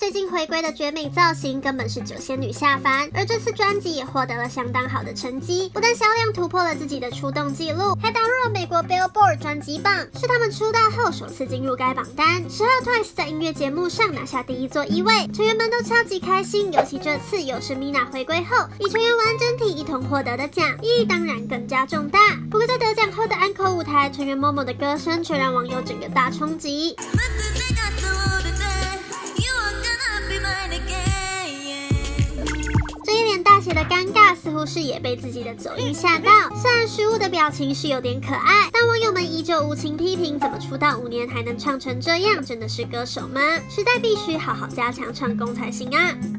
最近回归的绝美造型根本是酒仙女下凡，而这次专辑也获得了相当好的成绩，不但销量突破了自己的出动纪录，还打入了美国 Billboard 专辑榜，是他们出道后首次进入该榜单。10号 Twice 在音乐节目上拿下第1座1位，成员们都超级开心，尤其这次又是 Mina 回归后，以成员完整体一同获得的奖，意义当然更加重大。不过在得奖后的安可舞台，成员 Momo 的歌声却让网友整个大冲击。这一脸大写的尴尬，似乎是也被自己的走音吓到。虽然失误的表情是有点可爱，但网友们依旧无情批评，怎么出道5年还能唱成这样，真的是歌手吗？时代必须好好加强唱功才行啊！